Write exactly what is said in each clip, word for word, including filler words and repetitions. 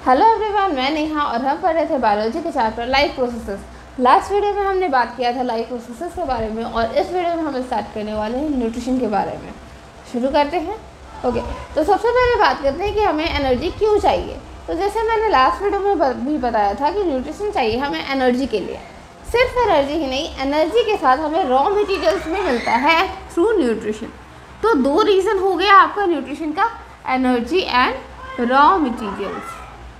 Hello everyone, मैं नेहा और हम पढ़ रहे थे बायोलॉजी के chapter life processes. Last video में हमने बात किया था लाइफ प्रोसेसेस के बारे में और इस वीडियो में हम स्टार्ट करने वाले हैं न्यूट्रिशन के बारे में। शुरू करते हैं। ओके, तो सबसे पहले बात करते हैं कि हमें एनर्जी क्यों चाहिए। तो जैसे मैंने लास्ट वीडियो में भी बताया था कि न्यूट्रिशन चाहिए हमें एनर्जी के लिए। सिर्फ एनर्जी ही नहीं, एनर्जी के साथ हमें रॉ मटीरियल्स भी मिलता है थ्रू न्यूट्रिशन। तो दो रीज़न हो गया आपका न्यूट्रिशन का, एनर्जी एंड रॉ मटीरियल्स।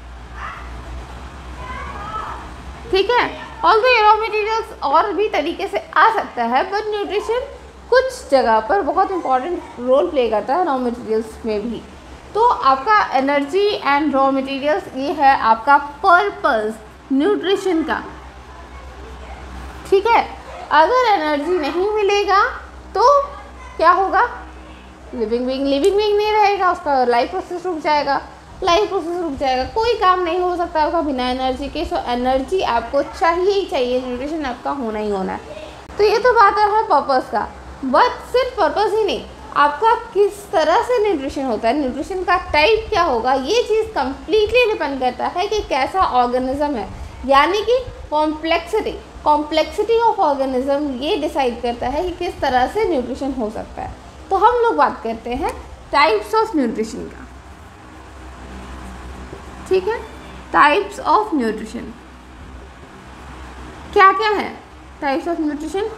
ठीक है, ऑल द रॉ मटीरियल्स और भी तरीके से आ सकता है, बट न्यूट्रिशन कुछ जगह पर बहुत इंपॉर्टेंट रोल प्ले करता है रॉ मटीरियल्स में भी। तो आपका एनर्जी एंड रॉ मटीरियल्स ये है आपका पर्पस न्यूट्रिशन का। ठीक है, अगर एनर्जी नहीं मिलेगा तो क्या होगा? लिविंग बीइंग लिविंग बीइंग नहीं रहेगा, उसका लाइफ प्रोसेस रुक जाएगा लाइफ प्रोसेस रुक जाएगा कोई काम नहीं हो सकता आपका बिना एनर्जी के। सो एनर्जी आपको चाहिए ही चाहिए, न्यूट्रिशन आपका होना ही होना है। तो ये तो बात है पर्पस का, बट सिर्फ पर्पस ही नहीं, आपका किस तरह से न्यूट्रिशन होता है, न्यूट्रिशन का टाइप क्या होगा, ये चीज़ कम्प्लीटली डिपेंड करता है कि कैसा ऑर्गेनिज्म है। यानी कि कॉम्प्लेक्सिटी कॉम्प्लेक्सिटी ऑफ ऑर्गेनिज्म ये डिसाइड करता है कि किस तरह से न्यूट्रिशन हो सकता है। तो हम लोग बात करते हैं टाइप्स ऑफ न्यूट्रिशन का। ठीक है, टाइप्स ऑफ न्यूट्रिशन क्या क्या है? टाइप्स ऑफ न्यूट्रिशन,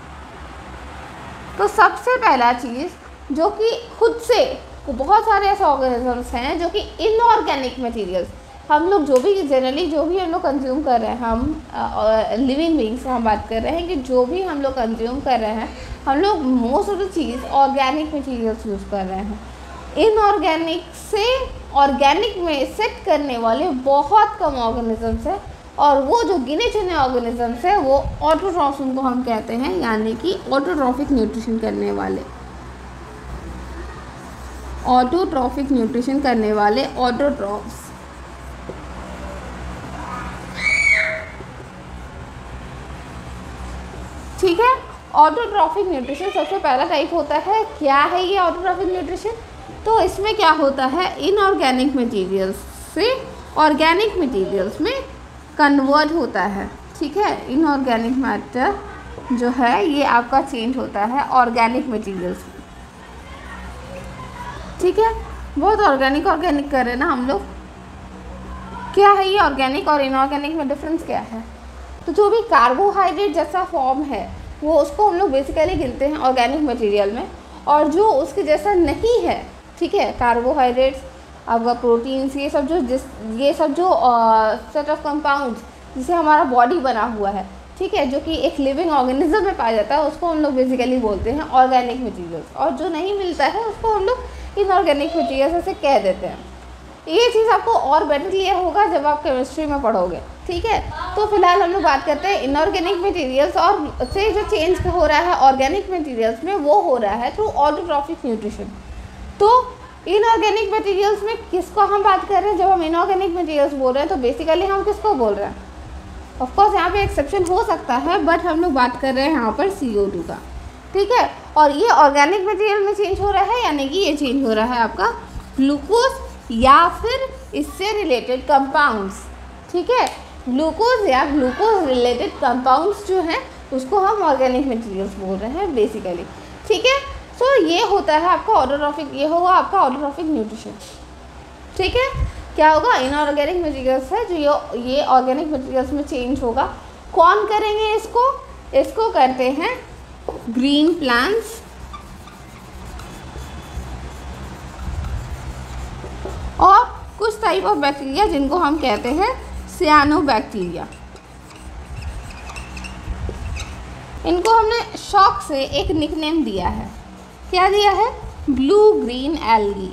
तो सबसे पहला चीज़ जो कि खुद से बहुत सारे ऐसे ऑर्गेनिजम्स हैं जो कि इनऑर्गेनिक मटेरियल्स, हम लोग जो भी जनरली जो भी हम लोग कंज्यूम कर रहे हैं, हम लिविंग बीइंग्स हम बात कर रहे हैं कि जो भी हम लोग कंज्यूम कर रहे हैं, हम लोग मोस्ट ऑफ द चीज़ ऑर्गेनिक मटेरियल्स यूज़ कर रहे हैं। इनऑर्गेनिक से ऑर्गेनिक में सेट करने वाले बहुत कम ऑर्गेनिजम्स हैं, और वो जो गिने चुने ऑर्गेनिजम्स हैं वो ऑटोट्रॉफ्स उनको हम कहते हैं, यानी कि ऑटोट्रॉफिक न्यूट्रिशन करने वाले ऑटोट्रॉफिक न्यूट्रिशन करने वाले ऑटोट्रॉफ्स। ठीक है, ऑटोट्रॉफिक न्यूट्रिशन सबसे पहला टाइप होता है। क्या है ये ऑटोट्रॉफिक न्यूट्रिशन? तो इसमें क्या होता है, इनऑर्गेनिक मटेरियल्स से ऑर्गेनिक मटेरियल्स में कन्वर्ट होता है। ठीक है, इनऑर्गेनिक मैटर जो है ये आपका चेंज होता है ऑर्गेनिक मटेरियल्स में। ठीक है, बहुत ऑर्गेनिक ऑर्गेनिक कर रहे हैं ना हम लोग। क्या है ये ऑर्गेनिक और इनऑर्गेनिक में डिफरेंस क्या है? तो जो भी कार्बोहाइड्रेट जैसा फॉर्म है वो उसको हम लोग बेसिकली गिनते हैं ऑर्गेनिक मटेरियल में, और जो उसके जैसा नहीं है, ठीक है, कार्बोहाइड्रेट्स आपका प्रोटीन्स ये सब जो जिस ये सब जो सेट ऑफ कंपाउंड्स जिसे हमारा बॉडी बना हुआ है, ठीक है, जो कि एक लिविंग ऑर्गेनिज्म में पाया जाता है, उसको हम लोग बेसिकली बोलते हैं ऑर्गेनिक मटेरियल्स, और जो नहीं मिलता है उसको हम लोग इनऑर्गेनिक मटेरियल्स ऐसे कह देते हैं। ये चीज़ आपको और बेटर क्लियर होगा जब आप केमिस्ट्री में पढ़ोगे। ठीक है, तो फिलहाल हम लोग बात करते हैं इनऑर्गेनिक मटेरियल्स, और से जो चेंज हो रहा है ऑर्गेनिक मटेरियल्स में वो हो रहा है थ्रू ऑटोट्रॉफिक न्यूट्रिशन। तो इनऑर्गेनिक मटेरियल्स में किसको हम बात कर रहे हैं? जब हम इनऑर्गेनिक मटेरियल्स बोल रहे हैं तो बेसिकली हम किसको बोल रहे हैं? ऑफ कोर्स यहाँ पे एक्सेप्शन हो सकता है, बट हम लोग बात कर रहे हैं यहाँ पर सी ओ टू का। ठीक है, और ये ऑर्गेनिक मटेरियल में चेंज हो रहा है, यानी कि ये चेंज हो रहा है आपका ग्लूकोज या फिर इससे रिलेटेड कंपाउंड्स। ठीक है, ग्लूकोज या ग्लूकोज रिलेटेड कंपाउंड्स जो हैं उसको हम ऑर्गेनिक मटेरियल्स बोल रहे हैं बेसिकली। ठीक है, तो ये होता है आपका ऑटोट्रॉफिक, ये होगा आपका ऑटोट्रॉफिक न्यूट्रिशन। ठीक है, क्या होगा? इनऑर्गेनिक मटेरियल्स है जो ये ये ऑर्गेनिक मटेरियल्स में चेंज होगा। कौन करेंगे इसको? इसको करते हैं ग्रीन प्लांट्स और कुछ टाइप ऑफ बैक्टीरिया जिनको हम कहते हैं सियानोबैक्टीरिया। इनको हमने शौक से एक निकनेम दिया है। क्या दिया है? Blue green algae.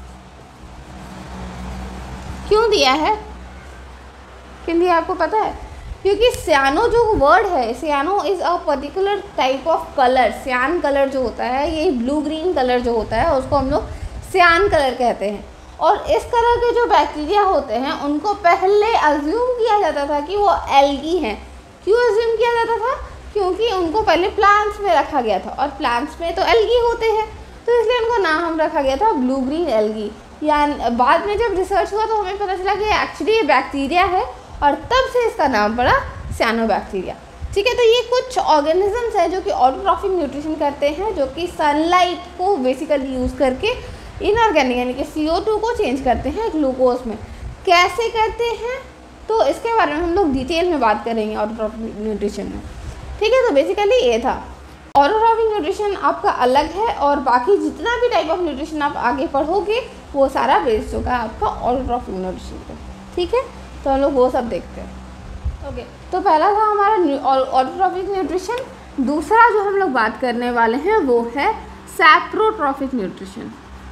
क्यों दिया है? क्यों दिया आपको पता है? क्योंकि सियानो जो वर्ड है, cyano is a particular type of colour. Cyan colour जो होता है, ये ब्लू ग्रीन कलर जो होता है उसको हम लोग सियान कलर कहते हैं। और इस तरह के जो बैक्टीरिया होते हैं उनको पहले अज्यूम किया जाता था कि वो एल्गी हैं। क्यों अज्यूम किया जाता था? क्योंकि उनको पहले प्लांट्स में रखा गया था, और प्लांट्स में तो एल्गी होते हैं, तो इसलिए उनको नाम रखा गया था ब्लू ग्रीन एल्गी। या बाद में जब रिसर्च हुआ तो हमें पता चला कि एक्चुअली ये बैक्टीरिया है और तब से इसका नाम पड़ा साइनोबैक्टीरिया। ठीक है, तो ये कुछ ऑर्गेनिजम्स हैं जो कि ऑटोट्रॉफिक न्यूट्रिशन करते हैं, जो कि सनलाइट को बेसिकली यूज़ करके इनऑर्गेनिक यानी कि सी ओ टू को चेंज करते हैं ग्लूकोज में। कैसे करते हैं तो इसके बारे में हम लोग डिटेल में बात करेंगे ऑटोट्रॉफिक न्यूट्रिशन में। ठीक है, तो बेसिकली ये था ऑटोट्रॉफिक न्यूट्रिशन आपका अलग है और बाकी जितना भी टाइप ऑफ न्यूट्रिशन आप आगे पढ़ोगे वो सारा बेस्ड होगा आपका ऑटोट्रॉफिक न्यूट्रिशन पे। ठीक है, तो हम लोग वो सब देखते हैं। ओके okay, तो पहला था हमारा ऑटोट्रॉफिक न्यूट्रिशन। दूसरा जो हम लोग बात करने वाले हैं वो है सैप्रोट्रॉफिक न्यूट्रिशन।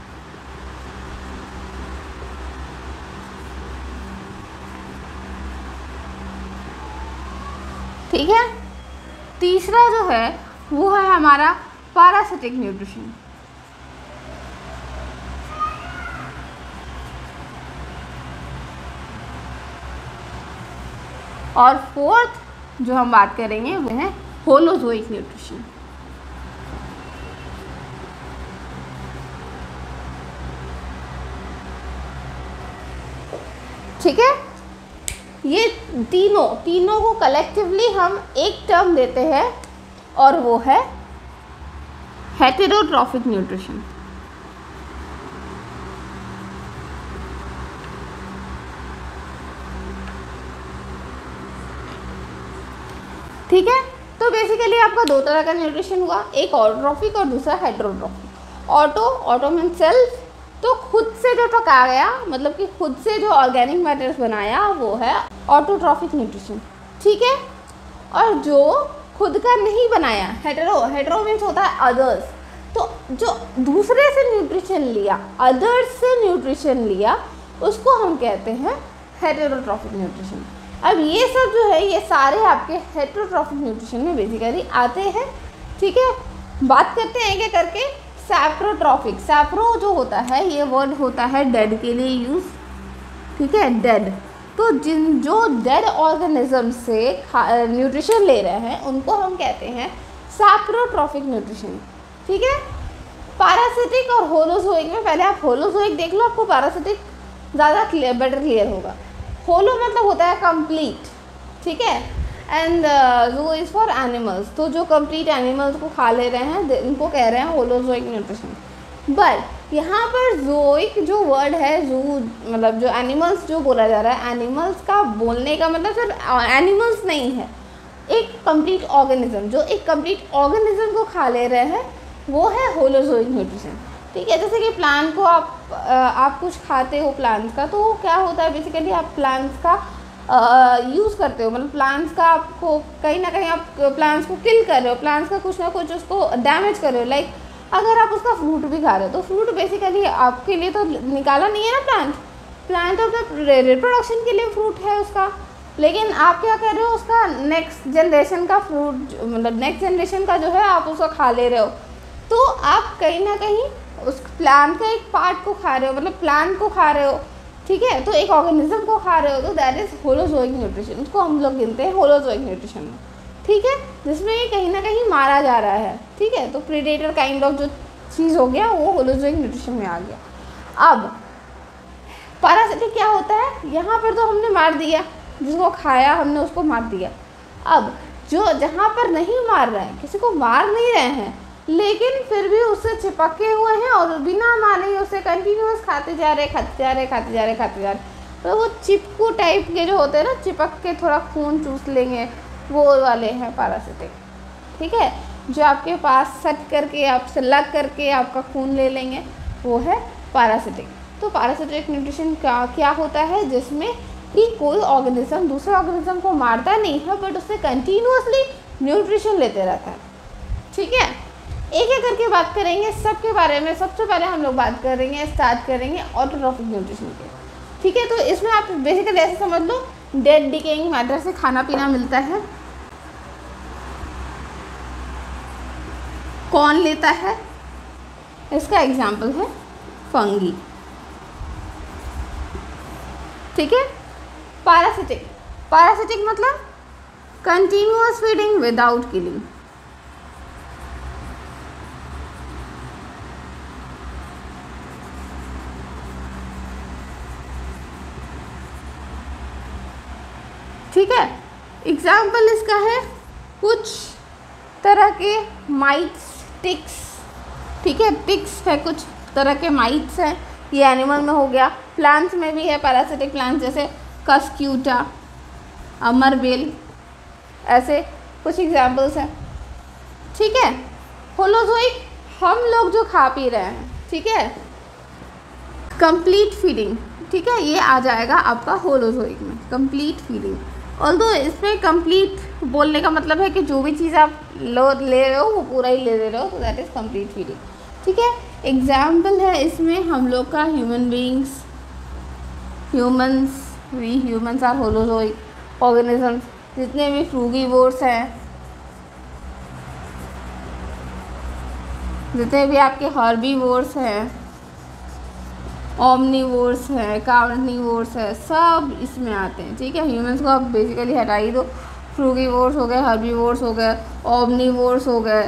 ठीक है, तीसरा जो है वो है हमारा पैरासिटिक न्यूट्रिशन। और फोर्थ जो हम बात करेंगे वो है होलोजोइक न्यूट्रिशन। ठीक है, ये तीनों तीनों को कलेक्टिवली हम एक टर्म देते हैं और वो है हेटेरोट्रॉफिक न्यूट्रिशन। ठीक है, तो बेसिकली आपका दो तरह का न्यूट्रिशन हुआ, एक ऑटोट्रॉफिक और दूसरा heterotrophic. Auto auto mean self, तो खुद से जो टकाया मतलब कि खुद से जो ऑर्गेनिक मैटर्स बनाया वो है ऑटोट्रॉफिक न्यूट्रिशन। ठीक है, और जो खुद का नहीं बनाया हेटेरो हेटेरो मीन्स होता है अदर्स, तो जो दूसरे से न्यूट्रिशन लिया अदर्स से न्यूट्रिशन लिया उसको हम कहते हैं हेटेरोट्रॉफिक न्यूट्रिशन। अब ये सब जो है ये सारे आपके हेटेरोट्रॉफिक न्यूट्रिशन में बेसिकली आते हैं। ठीक है, बात करते हैं क्या करके सैप्रोट्रॉफिक। सैप्रो जो होता है ये वर्ड होता है डेड के लिए यूज़। ठीक है, डेड, तो जिन जो डेड ऑर्गेनिज्म से न्यूट्रिशन ले रहे हैं उनको हम कहते हैं सैप्रोट्रॉफिक न्यूट्रिशन। ठीक है, पैरासिटिक और होलोजोइक में पहले आप होलोजोइक देख लो, आपको पैरासिटिक ज़्यादा क्लियर बेटर क्लियर होगा। होलो मतलब होता है कंप्लीट। ठीक है, एंड जो इज़ फॉर एनिमल्स, तो जो कंप्लीट एनिमल्स को खा ले रहे हैं इनको कह रहे हैं होलोजोइक न्यूट्रिशन। बट यहाँ पर जोइक जो वर्ड है, जू मतलब जो एनिमल्स जो बोला जा रहा है, एनिमल्स का बोलने का मतलब सिर्फ एनिमल्स नहीं है, एक कंप्लीट ऑर्गेनिज्म, जो एक कंप्लीट ऑर्गेनिज्म को खा ले रहे हैं वो है होलोजोइक न्यूट्रिशन। ठीक है, जैसे कि प्लांट को आप आप कुछ खाते हो प्लांट्स का, तो क्या होता है बेसिकली आप प्लांट्स का यूज़ करते हो, मतलब प्लांट्स का आपको कहीं ना कहीं आप प्लांट्स को किल कर रहे हो, प्लांट्स का कुछ ना कुछ उसको डैमेज कर रहे हो। लाइक अगर आप उसका फ्रूट भी खा रहे हो तो फ्रूट बेसिकली आपके लिए तो निकाला नहीं है ना प्लांट, प्लांट तो रिप्रोडक्शन के लिए फ्रूट है उसका, लेकिन आप क्या कर रहे हो उसका नेक्स्ट जनरेशन का फ्रूट मतलब नेक्स्ट जनरेशन का जो है आप उसको खा ले रहे हो। तो आप कहीं ना कहीं उस प्लांट का एक पार्ट को खा रहे हो, मतलब प्लांट को खा रहे हो। ठीक है, तो एक ऑर्गेनिज्म को खा रहे हो, तो दैट इज़ होलोजोइक न्यूट्रिशन, उसको हम लोग गिनते हैं होलोजोइक न्यूट्रिशन में। ठीक है, जिसमें ये कहीं ना कहीं मारा जा रहा है। ठीक है, तो प्रीडेटर काइंड ऑफ जो चीज़ हो गया वो होलोजोइक न्यूट्रिशन में आ गया। अब पैरासिटिक क्या होता है, यहाँ पर तो हमने मार दिया, जिसको खाया हमने उसको मार दिया। अब जो जहाँ पर नहीं मार रहे हैं, किसी को मार नहीं रहे हैं, लेकिन फिर भी उससे चिपके हुए हैं और बिना मारे ही उसे कंटिन्यूस खाते जा रहे खाते जा रहे खाते जा रहे खाते जा रहे तो वो चिपकू टाइप के जो होते हैं ना, चिपक के थोड़ा खून चूस लेंगे, वो वाले हैं पैरासिटिक। ठीक है, जो आपके पास सट करके आपसे लग करके आपका खून ले लेंगे वो है पैरासिटिक। तो पैरासिटिक न्यूट्रिशन का क्या होता है, जिसमें कि कोई ऑर्गेनिज्म दूसरे ऑर्गेनिज्म को मारता नहीं है बट उससे कंटिन्यूसली न्यूट्रिशन लेते रहता है। ठीक है, एक एक करके बात करेंगे सबके बारे में। सबसे पहले हम लोग बात करेंगे स्टार्ट करेंगे ऑटोट्रॉफिक न्यूट्रिशन के। ठीक है, तो इसमें आप बेसिकली ऐसे समझ लो डेड डिकेइंग मैटर से खाना पीना मिलता है। कौन लेता है, इसका एग्जाम्पल है फंगी। ठीक है, पैरासिटिक पैरासिटिक मतलब कंटिन्यूअस फीडिंग विदाउट किलिंग। ठीक है। एग्जाम्पल इसका है कुछ तरह के माइट्स, टिक्स, ठीक है, टिक्स है, कुछ तरह के माइट्स हैं, ये एनिमल में हो गया। प्लांट्स में भी है पैरासिटिक प्लांट्स जैसे कस्क्यूटा, अमरबेल, ऐसे कुछ एग्जाम्पल्स हैं, ठीक है। होलोजोइक हम लोग जो खा पी रहे हैं, ठीक है, कंप्लीट फीडिंग, ठीक है, ये आ जाएगा आपका होलोजोइक में, कंप्लीट फीडिंग। ऑल्दो इसमें कंप्लीट बोलने का मतलब है कि जो भी चीज़ आप लो ले रहे हो वो पूरा ही ले रहे हो, तो दैट इज़ कंप्लीट फीडिंग, ठीक है। एग्जाम्पल है इसमें हम लोग का human beings, humans, we humans are holozoic organisms, जितने भी फ्रूगीवोर्स हैं, जितने भी आपके हर्बीवोर्स हैं, ओमनीवोर्स है, कार्निवोर्स है, सब इसमें आते हैं, ठीक है। ह्यूमंस को आप बेसिकली हटा ही दो, फ्रूगीवोर्स हो गए, हर्बीवोर्स हो गए, ओमनीवोर्स हो गए,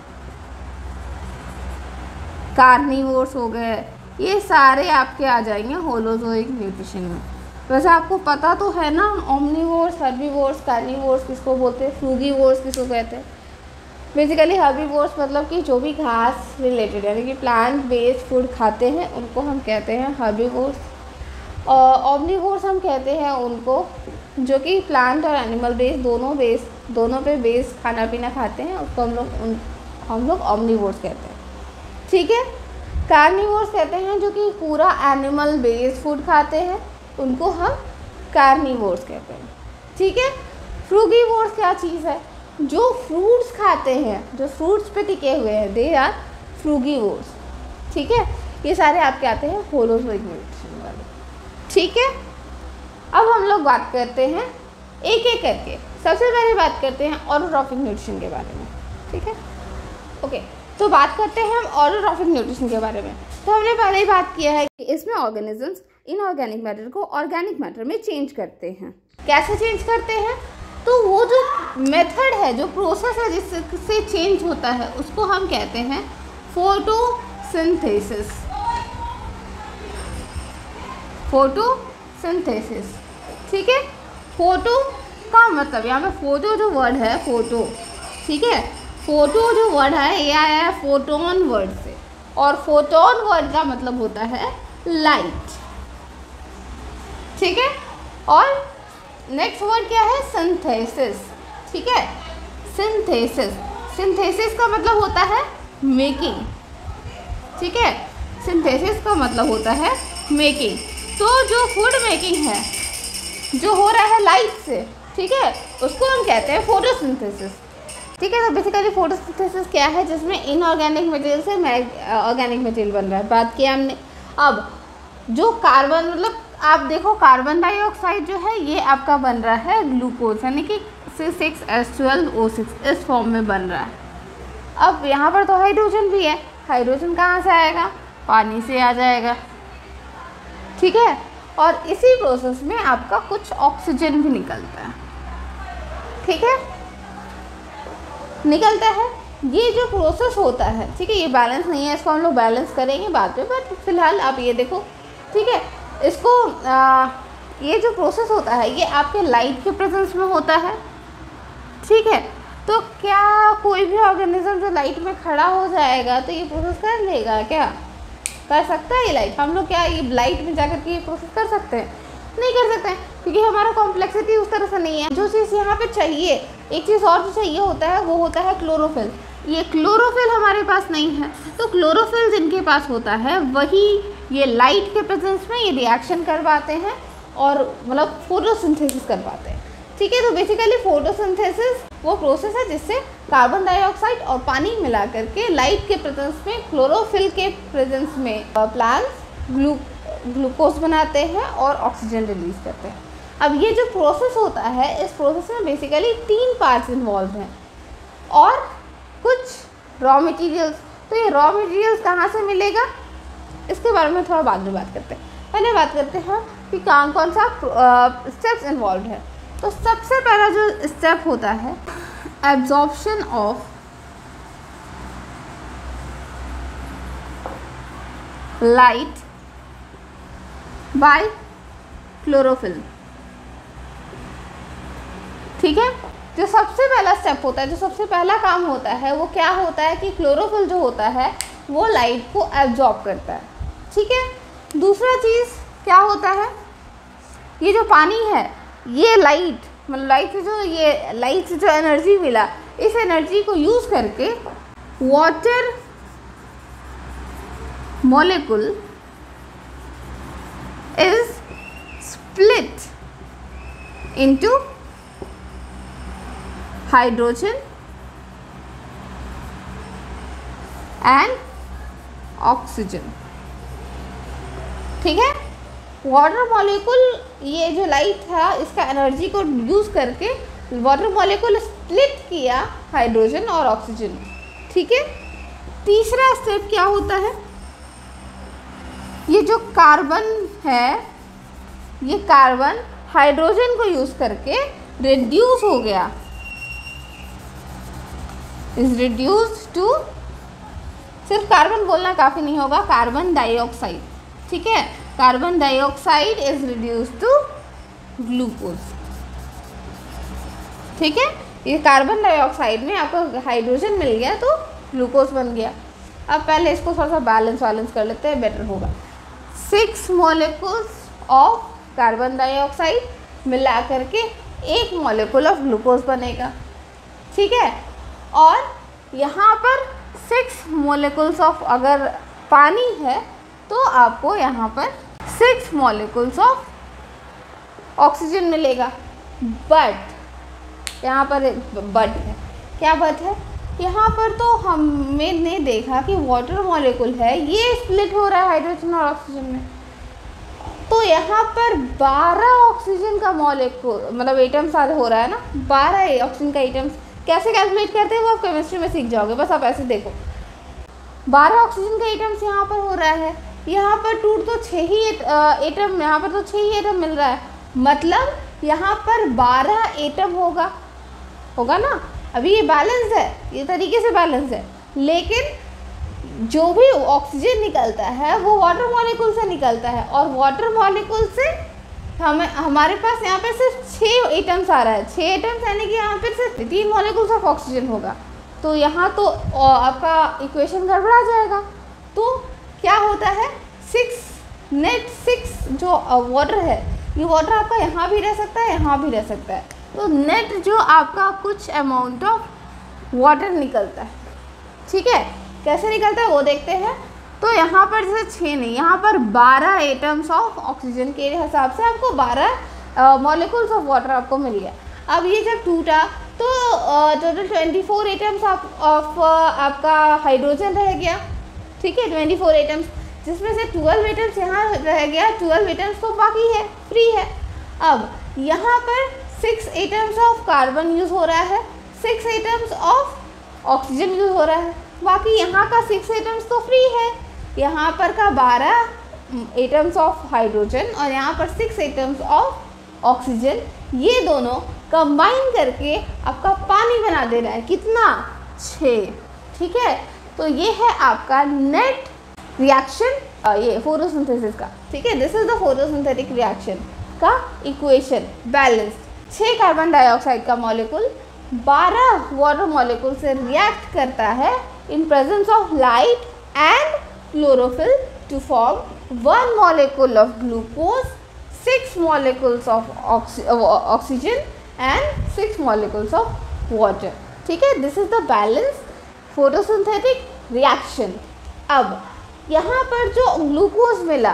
कार्निवोर्स हो गए, ये सारे आपके आ जाएंगे होलोजोइक न्यूट्रिशन में। वैसे आपको पता तो है ना ओमनीवोर्स, हर्बीवोर्स, कार्निवोर्स किसको बोलते हैं, फ्रूगीवोर्स किसको कहते हैं। बेसिकली हर्बीवोर्स मतलब कि जो भी घास रिलेटेड यानी कि प्लांट बेस्ड फूड खाते हैं उनको हम कहते हैं हर्बीवोर्स, और ओमनीवोर्स हम कहते हैं उनको जो कि प्लांट और एनिमल बेस्ड दोनों बेस दोनों पे बेस्ड खाना पीना खाते हैं, उसको हम लोग उन हम लोग ओमनीवोर्स कहते हैं, ठीक है। कार्निवोर्स कहते हैं जो कि पूरा एनिमल बेस्ड फूड खाते हैं, उनको हम कार्निवोर्स कहते हैं, ठीक है। फ्रूगीवोर्स क्या चीज़ है, जो फ्रूट्स खाते हैं, जो फ्रूट्स पे टिके हुए हैं, दे आर फ्रूगीवोर्स, ठीक है। ये सारे आपके आते हैं होलोजोइक न्यूट्रिशन वाले, ठीक है। अब हम लोग बात करते हैं एक एक करके। सबसे पहले बात करते हैं ऑटोट्रॉफिक न्यूट्रिशन के बारे में, ठीक है, ओके। तो बात करते हैं हम ऑटोट्रॉफिक न्यूट्रिशन के बारे में। तो हमने पहले ही बात किया है कि इसमें ऑर्गेनिजम्स इनऑर्गेनिक मैटर को ऑर्गेनिक मैटर में चेंज करते हैं। कैसे चेंज करते हैं, तो वो जो मेथड है, जो प्रोसेस है जिससे चेंज होता है, उसको हम कहते हैं फोटोसिंथेसिस, फोटोसिंथेसिस, ठीक है। फोटो का मतलब यहाँ पे फोटो जो वर्ड है, फोटो, ठीक है, फोटो जो वर्ड है ये आया है फोटोन वर्ड से, और फोटोन वर्ड का मतलब होता है लाइट, ठीक है। और नेक्स्ट वर्ड क्या है, सिंथेसिस, ठीक है। सिंथेसिस, सिंथेसिस का मतलब होता है मेकिंग, ठीक है। सिंथेसिस का मतलब होता है मेकिंग। तो जो फूड मेकिंग है जो हो रहा है लाइट से, ठीक है, उसको हम कहते हैं फोटोसिंथेसिस, ठीक है। तो बेसिकली फोटोसिंथेसिस क्या है, जिसमें इनऑर्गेनिक मटेरियल से ऑर्गेनिक मटेरियल बन रहा है, बात किया हमने। अब जो कार्बन मतलब आप देखो कार्बन डाइऑक्साइड जो है ये आपका बन रहा है ग्लूकोज, यानी कि six S twelve O six इस फॉर्म में बन रहा है। अब यहाँ पर तो हाइड्रोजन भी है, हाइड्रोजन कहाँ से आएगा, पानी से आ जाएगा, ठीक है। और इसी प्रोसेस में आपका कुछ ऑक्सीजन भी निकलता है, ठीक है, निकलता है। ये जो प्रोसेस होता है, ठीक है, ये बैलेंस नहीं है, इसको हम लोग बैलेंस करेंगे बाद में, बट फिलहाल आप ये देखो, ठीक है। इसको आ, ये जो प्रोसेस होता है ये आपके लाइट के प्रेजेंस में होता है, ठीक है। तो क्या कोई भी ऑर्गेनिज्म जो लाइट में खड़ा हो जाएगा तो ये प्रोसेस कर लेगा, क्या कर सकता है ये लाइट? हम लोग क्या ये लाइट में जाकर के ये प्रोसेस कर सकते हैं? नहीं कर सकते हैं, क्योंकि हमारा कॉम्प्लेक्सिटी उस तरह से नहीं है। जो चीज़ यहाँ पे चाहिए, एक चीज़ और जो चाहिए होता है वो होता है क्लोरोफिल। ये क्लोरोफिल हमारे पास नहीं है, तो क्लोरोफिल जिनके पास होता है वही ये लाइट के प्रेजेंस में ये रिएक्शन कर पाते हैं और मतलब फोटोसिंथेसिस कर पाते हैं, ठीक है। तो बेसिकली फोटोसिंथेसिस वो प्रोसेस है जिससे कार्बन डाइऑक्साइड और पानी मिला करके लाइट के प्रेजेंस में, क्लोरोफिल के प्रेजेंस में प्लांट्स ग्लू ग्लूकोज बनाते हैं और ऑक्सीजन रिलीज करते हैं। अब ये जो प्रोसेस होता है, इस प्रोसेस में बेसिकली तीन पार्ट्स इन्वॉल्व हैं और कुछ रॉ मटेरियल्स। तो ये रॉ मटेरियल्स कहाँ से मिलेगा, इसके बारे में थोड़ा बाद में बात करते हैं। पहले बात करते हैं कि कौन कौन सा स्टेप्स इन्वॉल्व है। तो सबसे पहला जो स्टेप होता है absorption of light by chlorophyll. ठीक है। जो सबसे पहला स्टेप होता है, जो सबसे पहला काम होता है वो क्या होता है कि क्लोरोफिल जो होता है वो लाइट को एब्जॉर्ब करता है, ठीक है। दूसरा चीज़ क्या होता है, ये जो पानी है ये लाइट मतलब लाइट से जो ये लाइट से जो एनर्जी मिला, इस एनर्जी को यूज़ करके water molecule is split into hydrogen and oxygen, ठीक है। वाटर मॉलिक्यूल, ये जो लाइट था इसका एनर्जी को यूज़ करके वाटर मॉलिक्यूल स्प्लिट किया हाइड्रोजन और ऑक्सीजन, ठीक है। तीसरा स्टेप क्या होता है, ये जो कार्बन है ये कार्बन हाइड्रोजन को यूज़ करके रिड्यूस हो गया, इज रिड्यूस्ड टू, सिर्फ कार्बन बोलना काफ़ी नहीं होगा, कार्बन डाइऑक्साइड, ठीक है। Carbon dioxide is reduce to glucose, ठीक है। ये कार्बन डाइऑक्साइड में आपको हाइड्रोजन मिल गया तो ग्लूकोज बन गया। अब पहले इसको थोड़ा सा बैलेंस बैलेंस कर लेते हैं, बेटर होगा। Six molecules of carbon dioxide मिला करके एक मॉलिक्यूल ऑफ ग्लूकोज बनेगा, ठीक है। और यहाँ पर सिक्स मॉलिक्यूल्स ऑफ अगर पानी है तो आपको यहाँ पर सिक्स मॉलिक्यूल्स ऑफ ऑक्सीजन मिलेगा। बट यहाँ पर बट है, क्या बट है, यहाँ पर तो हमने देखा कि वाटर मॉलिक्यूल है ये स्प्लिट हो रहा है हाइड्रोजन और ऑक्सीजन में, तो यहाँ पर बारह ऑक्सीजन का मॉलिक्यूल मतलब एटम्स हो रहा है ना, बारह ऑक्सीजन का एटम्स कैसे कैलकुलेट करते हैं वो आप केमिस्ट्री में सीख जाओगे, बस आप ऐसे देखो। बारह ऑक्सीजन का एटम्स यहाँ पर हो रहा है, यहाँ पर टूट तो छः ही एटम, यहाँ पर तो छः ही एटम मिल रहा है, मतलब यहाँ पर बारह एटम होगा होगा ना। अभी ये बैलेंस है, ये तरीके से बैलेंस है, लेकिन जो भी ऑक्सीजन निकलता है वो वाटर मॉलिक्यूल से निकलता है, और वाटर मॉलिक्यूल से हमें हमारे पास यहाँ पे सिर्फ छः एटम्स आ रहा है, छः एटम्स यानी कि यहाँ पे सिर्फ तीन मॉलिक्यूल्स ऑफ ऑक्सीजन होगा, तो यहाँ तो आपका इक्वेशन गड़बड़ा जाएगा। तो क्या होता है, सिक्स नेट सिक्स जो वाटर है, ये वाटर आपका यहाँ भी रह सकता है, यहाँ भी रह सकता है, तो नेट जो आपका कुछ अमाउंट ऑफ वाटर निकलता है, ठीक है। कैसे निकलता है वो देखते हैं। तो यहाँ पर जैसे छः नहीं, यहाँ पर बारह एटम्स ऑफ ऑक्सीजन के हिसाब से आपको बारह मॉलिक्यूल्स ऑफ वाटर आपको मिल गया। अब ये जब टूटा तो total twenty four atoms of आपका हाइड्रोजन रह गया, ठीक है, ट्वेंटी फोर एटम्स, जिसमें से ट्वेल्व एटम्स यहाँ रह गया, ट्वेल्व एटम्स तो बाकी है, फ्री है। अब यहाँ पर six atoms of carbon use हो रहा है, six atoms of oxygen use हो रहा है, बाकी यहाँ का सिक्स एटम्स तो फ्री है, यहाँ पर का बारह एटम्स ऑफ हाइड्रोजन और यहाँ पर सिक्स एटम्स ऑफ ऑक्सीजन, ये दोनों कंबाइन करके आपका पानी बना दे रहा है, कितना, छः, ठीक है। तो ये है आपका नेट रिएक्शन, ये फोटोसिंथेसिस का, ठीक है। This is the photosynthetic reaction का इक्वेशन, बैलेंस। छः कार्बन डाइऑक्साइड का मॉलिक्यूल बारह वाटर मॉलिक्यूल से रिएक्ट करता है in presence of light and chlorophyll to form one molecule of glucose, six molecules of oxy uh, oxygen and six molecules of water, ठीक है। This is the balanced photosynthetic reaction। अब यहाँ पर जो glucose मिला,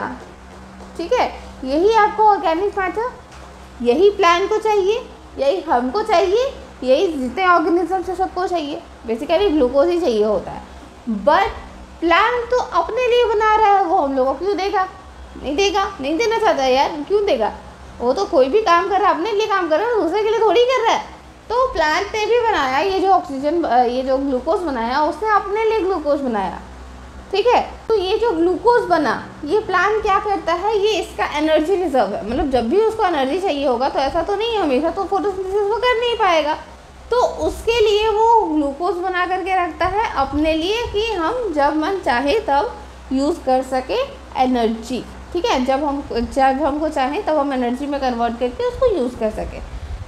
ठीक है, यही आपको ऑर्गेनिक मैटर, यही प्लांट को चाहिए, यही हमको चाहिए, यही जितने ऑर्गेनिज्म से सबको चाहिए, बेसिकली ग्लूकोज ही चाहिए होता है। बट प्लांट तो अपने लिए बना रहा है, वो हम लोगों को क्यों देगा, नहीं देगा, नहीं देना चाहता है यार, क्यों देगा, वो तो कोई भी काम कर रहा है अपने लिए काम कर रहा है, दूसरे के लिए थोड़ी कर रहा है। तो प्लांट ने भी बनाया ये जो ऑक्सीजन, ये जो ग्लूकोज बनाया उसने अपने लिए ग्लूकोज बनाया, ठीक है। तो ये जो ग्लूकोज बना, ये प्लांट क्या करता है, ये इसका एनर्जी रिजर्व है, मतलब जब भी उसको एनर्जी चाहिए होगा तो ऐसा तो नहीं है हमेशा तो फोटोसिंथेसिस वो कर नहीं पाएगा, तो उसके लिए वो ग्लूकोज बना करके रखता है अपने लिए कि हम जब मन चाहे तब यूज़ कर सके एनर्जी, ठीक है। जब हम जब हमको चाहें तब हम एनर्जी में कन्वर्ट करके उसको यूज़ कर सकें।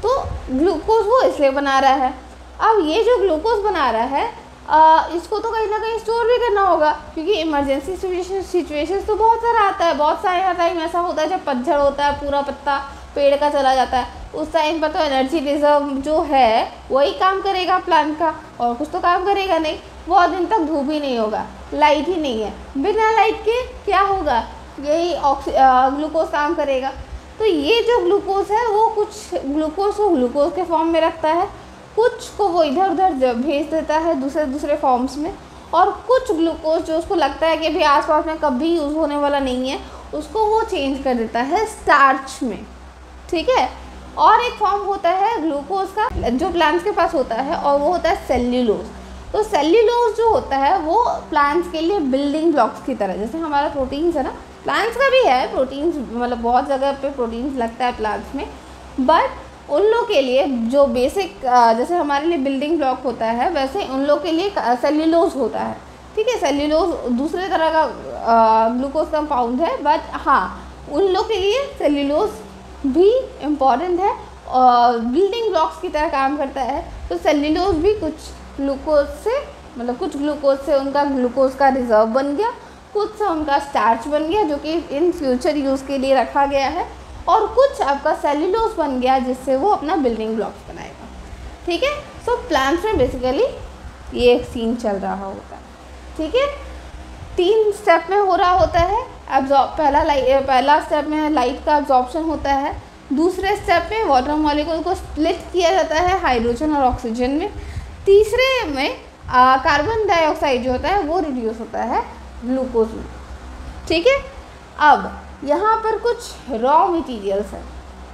तो ग्लूकोज वो इसलिए बना रहा है। अब ये जो ग्लूकोज बना रहा है आ, इसको तो कहीं ना कहीं स्टोर भी करना होगा, क्योंकि इमरजेंसी सिचुएशन सिचुएशंस तो बहुत सारा आता है। बहुत सारे टाइम ऐसा होता है जब पतझड़ होता है, पूरा पत्ता पेड़ का चला जाता है, उस टाइम पर तो एनर्जी रिजर्व जो है वही काम करेगा प्लांट का, और कुछ तो काम करेगा नहीं। बहुत दिन तक धूप ही नहीं होगा, लाइट ही नहीं है, बिना लाइट के क्या होगा, यही ऑक्सी ग्लूकोज काम करेगा। तो ये जो ग्लूकोज है वो कुछ ग्लूकोज को ग्लूकोज के फॉर्म में रखता है, कुछ को वो इधर उधर भेज देता है दूसरे दूसरे फॉर्म्स में, और कुछ ग्लूकोज जो उसको लगता है कि भी आसपास में कभी यूज़ होने वाला नहीं है, उसको वो चेंज कर देता है स्टार्च में, ठीक है। और एक फॉर्म होता है ग्लूकोज का जो प्लांट्स के पास होता है, और वो होता है सेल्यूलोज। तो सेल्यूलोज जो होता है वो प्लांट्स के लिए बिल्डिंग ब्लॉक्स की तरह, जैसे हमारा प्रोटीन्स है ना, प्लांट्स का भी है प्रोटीन्स, मतलब बहुत जगह पे प्रोटीन्स लगता है प्लांट्स में, बट उन लोग के लिए जो बेसिक जैसे हमारे लिए बिल्डिंग ब्लॉक होता है, वैसे उन लोग के लिए सेल्यूलोज होता है, ठीक है। सेल्यूलोज दूसरे तरह का ग्लूकोज कंपाउंड है, बट हाँ उन लोग के लिए सेल्यूलोज भी इम्पॉर्टेंट है और बिल्डिंग ब्लॉक्स की तरह काम करता है। तो सेल्यूलोज भी कुछ ग्लूकोज से, मतलब कुछ ग्लूकोज से उनका ग्लूकोज का रिजर्व बन गया, कुछ से उनका स्टार्च बन गया जो कि इन फ्यूचर यूज़ के लिए रखा गया है, और कुछ आपका सेल्यूलोज बन गया जिससे वो अपना बिल्डिंग ब्लॉक्स बनाएगा, ठीक है। सो प्लांट्स में बेसिकली ये सीन चल रहा होता है, ठीक है। तीन स्टेप में हो रहा होता है एब्जॉर्ब, पहला लाइट पहला स्टेप में लाइट का एब्जॉर्प्शन होता है, दूसरे स्टेप में वाटर मॉलिक्यूल को स्प्लिट किया जाता है हाइड्रोजन और ऑक्सीजन में, तीसरे में कार्बन डाइऑक्साइड जो होता है वो रिड्यूस होता है ग्लूकोज में, ठीक है। अब यहाँ पर कुछ रॉ मटेरियल्स हैं,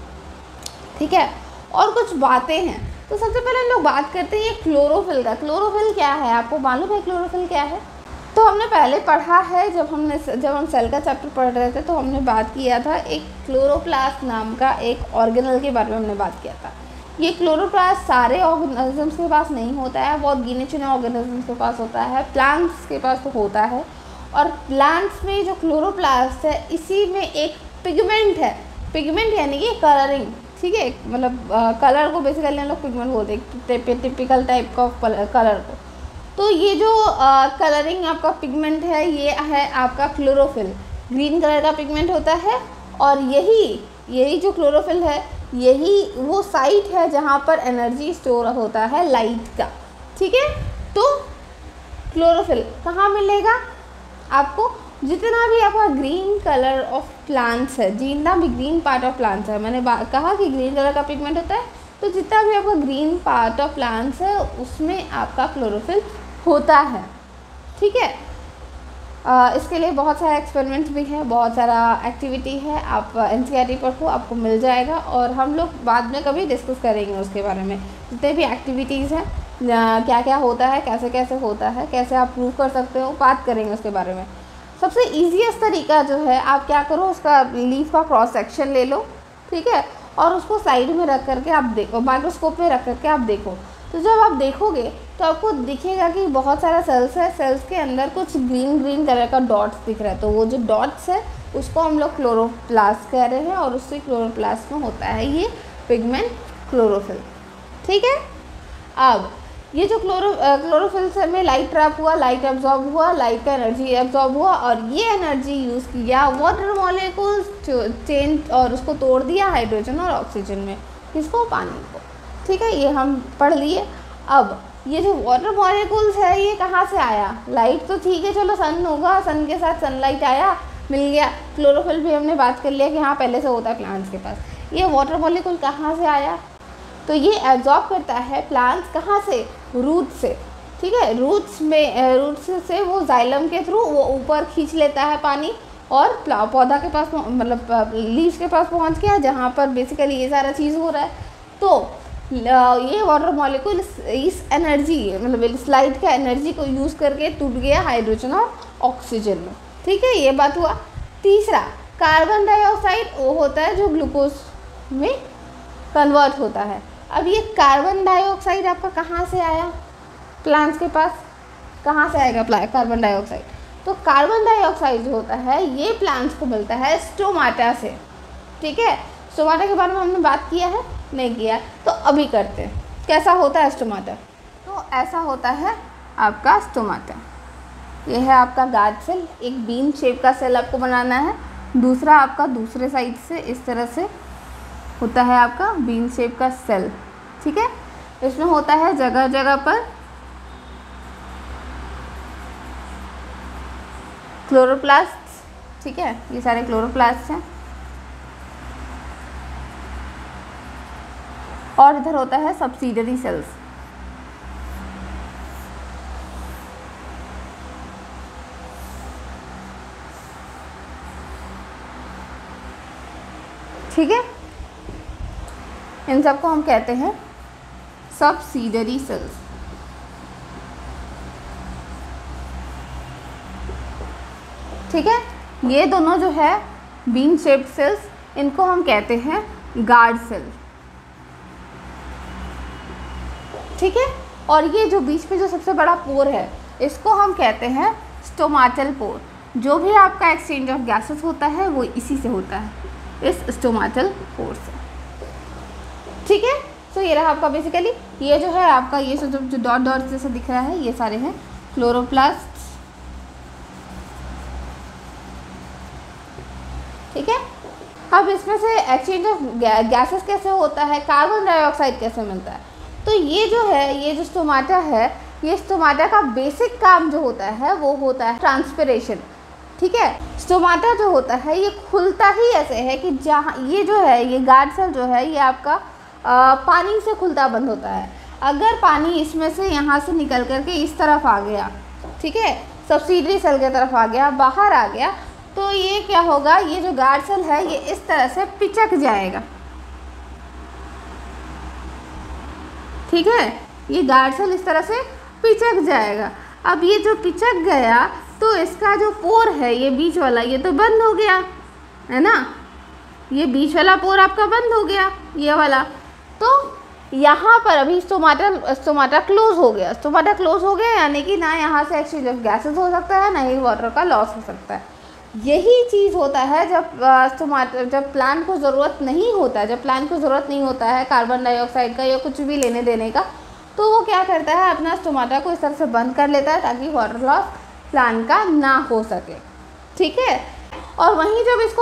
ठीक है, और कुछ बातें हैं। तो सबसे पहले हम लोग बात करते हैं ये क्लोरोफिल का। क्लोरोफिल क्या है, आपको मालूम है क्लोरोफिल क्या है? तो हमने पहले पढ़ा है, जब हमने जब हम सेल का चैप्टर पढ़ रहे थे तो हमने बात किया था एक क्लोरोप्लास्ट नाम का एक ऑर्गेनल के बारे में हमने बात किया था। ये क्लोरोप्लास्ट सारे ऑर्गेनिजम्स के पास नहीं होता है, बहुत गिने चुने ऑर्गेनिजम्स के पास होता है, प्लांट्स के पास तो होता है। और प्लांट्स में जो क्लोरोप्लास्ट है इसी में एक पिगमेंट है, पिगमेंट यानी कि कलरिंग, ठीक है, मतलब कलर को बेसिकली हम लोग पिगमेंट बोलते हैं, टिपिकल टाइप का कलर को। तो ये जो कलरिंग आपका पिगमेंट है ये है आपका क्लोरोफिल, ग्रीन कलर का पिगमेंट होता है, और यही यही जो क्लोरोफिल है यही वो साइट है जहाँ पर एनर्जी स्टोर होता है लाइट का, ठीक है। तो क्लोरोफिल कहाँ मिलेगा आपको? जितना भी आपका ग्रीन कलर ऑफ प्लांट्स है, जितना भी ग्रीन पार्ट ऑफ प्लांट्स है, मैंने कहा कि ग्रीन कलर का पिगमेंट होता है, तो जितना भी आपका ग्रीन पार्ट ऑफ प्लांट्स है उसमें आपका क्लोरोफिल होता है, ठीक है। आ, इसके लिए बहुत सारे एक्सपेरिमेंट्स भी हैं, बहुत सारा एक्टिविटी है, आप N C E R T पढ़ो आपको मिल जाएगा, और हम लोग बाद में कभी डिस्कस करेंगे उसके बारे में, जितने भी एक्टिविटीज़ हैं, क्या क्या होता है, कैसे कैसे होता है, कैसे आप प्रूव कर सकते हो, बात करेंगे उसके बारे में। सबसे ईजीएस्ट तरीका जो है, आप क्या करो, उसका लीफ का क्रॉस सेक्शन ले लो, ठीक है, और उसको साइड में रख करके आप देखो, माइक्रोस्कोप में रख करके आप देखो। तो जब आप देखोगे तो आपको दिखेगा कि बहुत सारा सेल्स है, सेल्स के अंदर कुछ ग्रीन ग्रीन कलर का डॉट्स दिख रहा है, तो वो जो डॉट्स है उसको हम लोग क्लोरोप्लास्ट कह रहे हैं, और उससे क्लोरोप्लास्ट में होता है ये पिगमेंट क्लोरोफिल, ठीक है। अब ये जो क्लोरो क्लोरोफिल से में लाइट ट्रैप हुआ, लाइट एब्जॉर्ब हुआ, लाइट का एनर्जी एब्जॉर्ब हुआ, और ये एनर्जी यूज़ किया वाटर मॉलिक्यूल्स चेंज और उसको तोड़ दिया हाइड्रोजन और ऑक्सीजन में, किसको? पानी को, ठीक है, ये हम पढ़ लिए। अब ये जो वाटर मॉलिक्यूल्स है ये कहाँ से आया? लाइट तो ठीक है, चलो सन होगा, सन के साथ सनलाइट आया, मिल गया। क्लोरोफिल भी हमने बात कर लिया कि हाँ पहले से होता है प्लांट्स के पास। ये वाटर मॉलिक्यूल कहाँ से आया? तो ये एब्जॉर्ब करता है प्लांट्स कहाँ से? रूट से, ठीक है। रूट्स में रूट्स से वो जाइलम के थ्रू वो ऊपर खींच लेता है पानी, और पौधा के पास मतलब लीव्स के पास पहुँच गया, जहाँ पर बेसिकली ये सारा चीज़ हो रहा है। तो ये वाटर मॉलिक्यूल इस एनर्जी मतलब इस लाइट का एनर्जी को यूज़ करके टूट गया हाइड्रोजन और ऑक्सीजन में, ठीक है, ये बात हुआ। तीसरा, कार्बन डाइऑक्साइड वो होता है जो ग्लूकोज में कन्वर्ट होता है। अब ये कार्बन डाइऑक्साइड आपका कहाँ से आया? प्लांट्स के पास कहाँ से आएगा कार्बन डाइऑक्साइड? तो कार्बन डाइऑक्साइड जो होता है ये प्लांट्स को मिलता है स्टोमाटा से, ठीक है। स्टोमाटा के बारे में हमने बात किया है, नहीं किया, तो अभी करते हैं। कैसा होता है स्टोमाटा? तो ऐसा होता है आपका स्टोमाटा। ये है आपका गार्ड सेल, एक बीन शेप का सेल आपको बनाना है। दूसरा आपका दूसरे साइड से इस तरह से होता है आपका बीन शेप का सेल, ठीक है। इसमें होता है जगह जगह पर क्लोरोप्लास्ट, ठीक है, ये सारे क्लोरोप्लास्ट हैं। और इधर होता है सब्सिडरी सेल्स, ठीक है। इन सबको हम कहते हैं सब्सिडरी सेल्स। ठीक है, ये दोनों जो है बीन शेप्ड सेल्स, इनको हम कहते हैं गार्ड सेल, ठीक है। और ये जो बीच में जो सबसे बड़ा पोर है, इसको हम कहते हैं स्टोमाटल पोर। जो भी आपका एक्सचेंज ऑफ गैसेस होता है वो इसी से होता है, इस स्टोमाटल पोर से, ठीक है। तो ये रहा आपका बेसिकली, ये जो है आपका ये जो जो डॉट डॉट जैसा दिख रहा है, ये सारे हैं क्लोरोप्लास्ट, ठीक है। अब इसमें से एक्सचेंज ऑफ गैसेस कैसे होता है, कार्बन डाइऑक्साइड कैसे मिलता है? तो ये जो है, ये जो स्टोमाटा है, ये स्टोमाटा का बेसिक काम जो होता है वो होता है ट्रांसपिरेशन, ठीक है। स्टोमाटा जो होता है ये खुलता ही ऐसे है कि जहाँ ये जो है, ये गार्ड सेल जो है, ये आपका आ, पानी से खुलता बंद होता है। अगर पानी इसमें से यहाँ से निकल करके इस तरफ आ गया, ठीक है, सब्सिडरी सेल की तरफ आ गया, बाहर आ गया, तो ये क्या होगा, ये जो गार्ड सेल है ये इस तरह से पिचक जाएगा, ठीक है। ये गार्ड सेल इस तरह से पिचक जाएगा। अब ये जो पिचक गया तो इसका जो पोर है, ये बीच वाला, ये तो बंद हो गया है ना, ये बीच वाला पोर आपका बंद हो गया, ये वाला। तो यहाँ पर अभी स्टोमाटा स्टोमाटा क्लोज हो गया, स्टोमाटा क्लोज हो गया, यानी कि ना यहाँ से एक्सचेंज ऑफ गैसेस हो सकता है, ना ही वाटर का लॉस हो सकता है। यही चीज़ होता है जब स्टोमाटा जब प्लांट को ज़रूरत नहीं होता है, जब प्लांट को ज़रूरत नहीं होता है कार्बन डाइऑक्साइड का या कुछ भी लेने देने का, तो वो क्या करता है, अपना स्टोमाटा को इस तरह से बंद कर लेता है ताकि वाटर लॉस प्लांट का ना हो सके, ठीक है। और वहीं जब इसको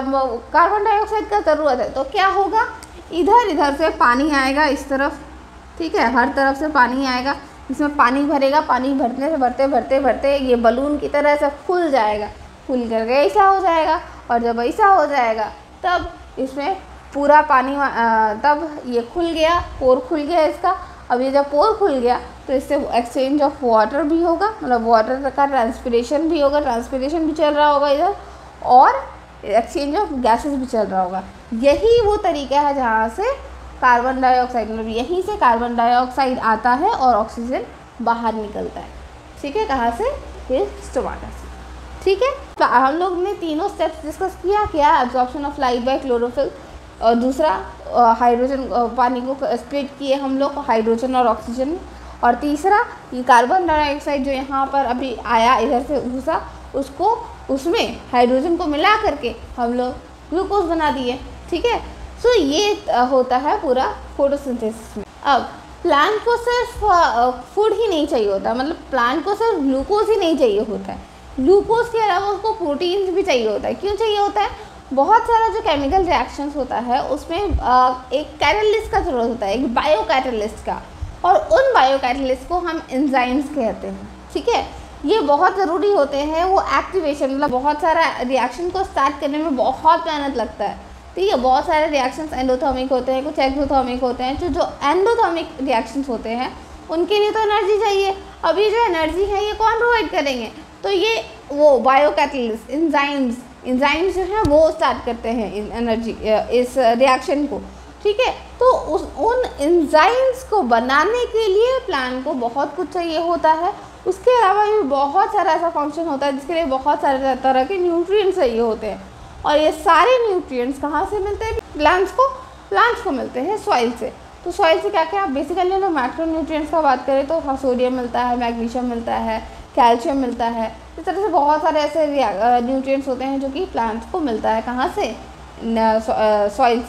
कार्बन डाइऑक्साइड का ज़रूरत है तो क्या होगा, इधर इधर से पानी आएगा इस तरफ, ठीक है, हर तरफ से पानी आएगा, इसमें पानी भरेगा, पानी भरने से भरते भरते भरते ये बलून की तरह से फूल जाएगा, फूल करके ऐसा हो जाएगा। और जब ऐसा हो जाएगा तब इसमें पूरा पानी आ, तब ये खुल गया, पोर खुल गया इसका। अब ये जब पोर खुल गया तो इससे एक्सचेंज ऑफ वाटर भी होगा, मतलब वाटर का ट्रांसपिरेशन भी होगा, ट्रांसपिरेशन भी चल रहा होगा इधर, और एक्सचेंज ऑफ गैसेस भी चल रहा होगा। यही वो तरीका है जहाँ से कार्बन डाइऑक्साइड, मतलब यहीं से कार्बन डाइऑक्साइड आता है और ऑक्सीजन बाहर निकलता है, ठीक है। कहाँ से? ये स्टोमाटा से, ठीक है। तो हम लोग ने तीनों स्टेप्स डिस्कस किया। क्या? Absorption of light by chlorophyll, और दूसरा हाइड्रोजन, पानी को स्प्लिट किए हम लोग हाइड्रोजन और ऑक्सीजन में, और तीसरा ये कार्बन डाइऑक्साइड जो यहाँ पर अभी आया इधर से घुसा, उसको उसमें हाइड्रोजन को मिला करके हम लोग ग्लूकोज बना दिए, ठीक है। सो so, ये होता है पूरा फोटोसिंथेसिस में। अब प्लांट को सिर्फ फूड ही नहीं चाहिए होता, मतलब प्लांट को सिर्फ ग्लूकोज ही नहीं चाहिए होता है, ग्लूकोज के अलावा उसको प्रोटीन्स भी चाहिए होता है। क्यों चाहिए होता है? बहुत सारा जो केमिकल रिएक्शंस होता है उसमें एक कैटलिस्ट का ज़रूरत होता है, एक बायो कैटलिस्ट का, और उन बायो कैटलिस्ट को हम एंजाइम्स कहते हैं, ठीक है। ये बहुत ज़रूरी होते हैं, वो एक्टिवेशन, मतलब बहुत सारा रिएक्शन को स्टार्ट करने में बहुत मेहनत लगता है, ठीक है। बहुत सारे रिएक्शंस एंडोथर्मिक होते हैं, कुछ एक्सोथर्मिक होते हैं। जो जो एंडोथर्मिक रिएक्शंस होते हैं उनके लिए तो एनर्जी चाहिए। अब ये जो एनर्जी है ये कौन प्रोवाइड करेंगे? तो ये वो बायो कैटलिस्ट, एंजाइम्स एंजाइम्स जो है वो स्टार्ट करते हैं एनर्जी, इस रिएक्शन को, ठीक है। तो उस उन एंजाइम्स को बनाने के लिए प्लांट को बहुत कुछ चाहिए होता है। उसके अलावा भी बहुत सारा ऐसा फंक्शन होता है जिसके लिए बहुत सारे तरह के न्यूट्रिएंट्स चाहिए होते हैं, और ये सारे न्यूट्रिएंट्स कहाँ से मिलते हैं प्लांट्स को? प्लांट्स को मिलते हैं सॉइल से। तो सॉइल से क्या क्या बेसिकली हम मैक्रो न्यूट्रिएंट्स का बात करें तो सोडियम मिलता है, मैग्नीशियम मिलता है, कैल्शियम मिलता है। इस तरह से बहुत सारे ऐसे न्यूट्रिएंट्स होते हैं जो कि प्लांट्स को मिलता है, कहाँ से? सॉइल से।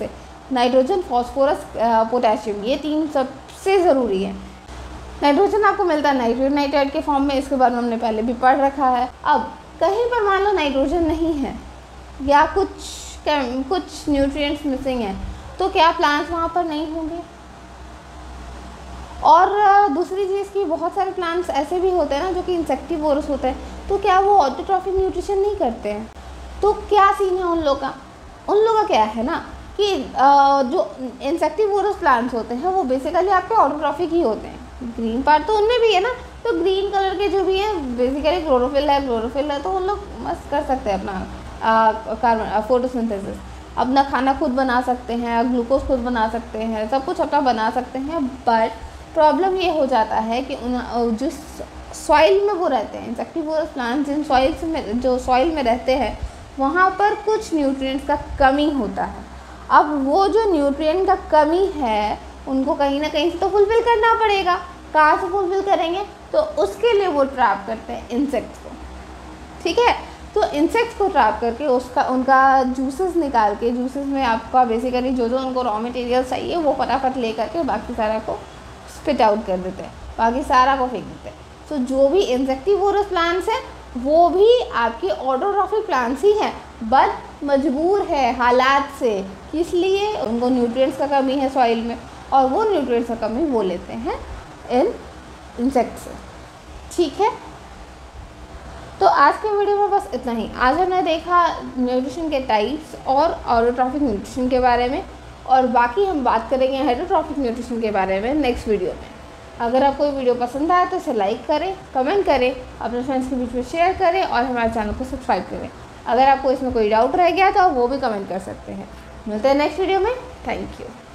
नाइट्रोजन, फॉस्फोरस, पोटेशियम, ये तीन सबसे ज़रूरी है। नाइट्रोजन आपको मिलता है नाइट्रोजन नाइट्राइड के फॉर्म में, इसके बारे में हमने पहले भी पढ़ रखा है। अब कहीं पर मान लो नाइट्रोजन नहीं है या कुछ कुछ न्यूट्रिएंट्स मिसिंग हैं, तो क्या प्लांट्स वहाँ पर नहीं होंगे? और दूसरी चीज़ की बहुत सारे प्लांट्स ऐसे भी होते हैं ना जो कि इंसेक्टिवोरस होते हैं, तो क्या वो ऑटोट्रॉफिक न्यूट्रिशन नहीं करते हैं? तो क्या सीन है उन लोगों का? उन लोगों का क्या है ना कि जो इंसेक्टिवोरस प्लांट्स होते हैं वो बेसिकली आपके ऑटोट्रॉफिक ही होते हैं। ग्रीन पार्ट तो उनमें भी है ना, तो ग्रीन कलर के जो भी हैं बेसिकली क्लोरोफिल है क्लोरोफिल है तो उन लोग मस्त कर सकते हैं अपना कार्बन फोटोसिंथेसिस, अपना खाना खुद बना सकते हैं, ग्लूकोज खुद बना सकते हैं, सब कुछ अपना बना सकते हैं। बट प्रॉब्लम ये हो जाता है कि उन जो सॉइल में वो रहते हैं, इंसेक्टिवोरस प्लांट्स जिन सॉइल्स में जो सॉइल में रहते हैं वहाँ पर कुछ न्यूट्रिएंट्स का कमी होता है। अब वो जो न्यूट्रिएंट का कमी है उनको कहीं ना कहीं से तो फुलफ़िल करना पड़ेगा। कहाँ से फुलफ़िल करेंगे? तो उसके लिए वो ट्रैप करते हैं इंसेक्ट्स को, ठीक है। तो इंसेक्ट्स को ट्रैप करके उसका उनका जूसेस निकाल के, जूसेस में आपका बेसिकली जो जो उनको रॉ मटेरियल चाहिए वो फटाफट ले करके बाकी सारा को स्पिट आउट कर देते हैं, बाकी सारा को फेंक देते हैं। तो जो भी इंसेक्टिवोरस प्लांट्स हैं वो भी आपके ऑटोट्रॉफिक प्लांट्स ही हैं, बट मजबूर है हालात से, किस लिए? उनको न्यूट्रिएंट्स का कमी है सॉइल में और वो न्यूट्रिएंट्स का कमी वो लेते हैं इन इंसेक्ट से, ठीक है। तो आज के वीडियो में बस इतना ही। आज हमने देखा न्यूट्रिशन के टाइप्स और ऑटोट्रॉफिक न्यूट्रिशन के बारे में, और बाकी हम बात करेंगे हेटरोट्रॉफिक न्यूट्रिशन के बारे में नेक्स्ट वीडियो में। अगर आपको ये वीडियो पसंद आया तो इसे लाइक करें, कमेंट करें, अपने फ्रेंड्स के बीच में शेयर करें और हमारे चैनल को सब्सक्राइब करें। अगर आपको इसमें कोई डाउट रह गया तो आप वो भी कमेंट कर सकते हैं। मिलते हैं नेक्स्ट वीडियो में। Thank you.